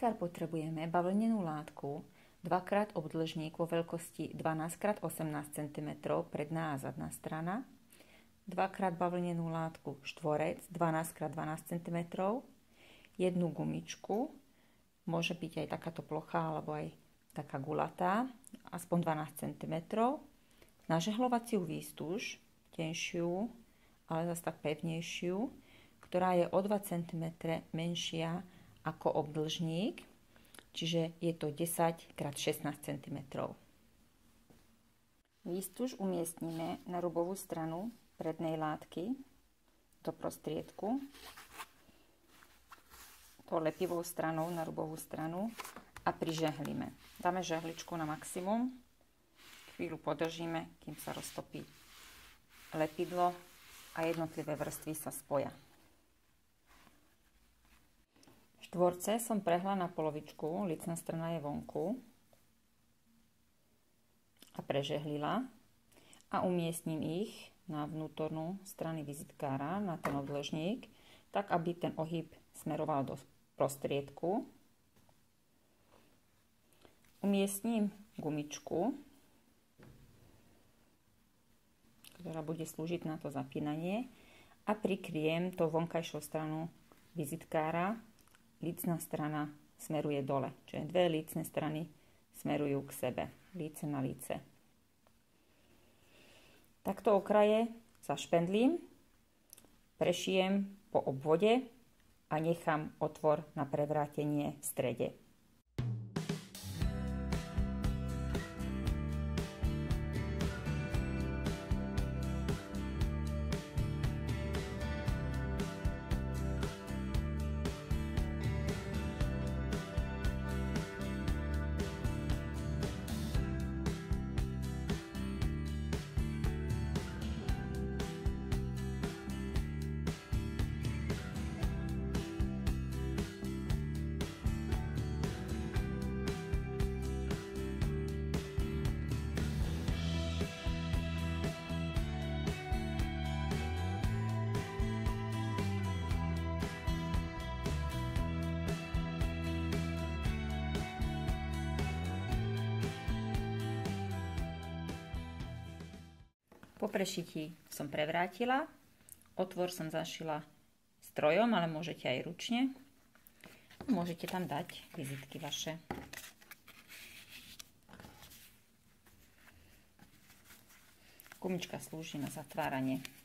vizitkár potrebujeme bavlnenú látku, 2x obdĺžník vo veľkosti 12x18 cm predná a zadná strana, 2x bavlnenú látku štvorec 12x12 cm, jednu gumičku, môže byť aj takáto plochá alebo aj taká gulatá, aspoň 12 cm, nažehlovaciu výstuž, tenšiu, ale zase tak pevnejšiu, ktorá je o 2 cm menšia ako obdĺžník, čiže je to 10x16 cm. Výstuž umiestnime na rubovú stranu prednej látky do prostriedku, to lepivou stranou na rubovú stranu a prižehlíme. Dáme žehličku na maximum, chvíľu podržíme, kým sa roztopí lepidlo a jednotlivé vrstvy sa spoja. Štvorce som prehla na polovičku, lícna strana je vonku a prežehlila a umiestním ich na vnútornú stranu vizitkára, na ten obdĺžník, tak aby ten ohyb smeroval do prostriedku. Umiestním gumičku, ktorá bude slúžiť na to zapínanie a prikryjem to vonkajšou stranu vizitkára. Lícna strana smeruje dole, čiže dve lícne strany smerujú k sebe, líce na líce. Takto okraje zašpendlím, prešijem po obvode a nechám otvor na prevrátenie v strede. Po prešití som prevrátila, otvor som zašila strojom, ale môžete aj ručne. Môžete tam dať vizitky vaše. Gumička slúži na zatváranie.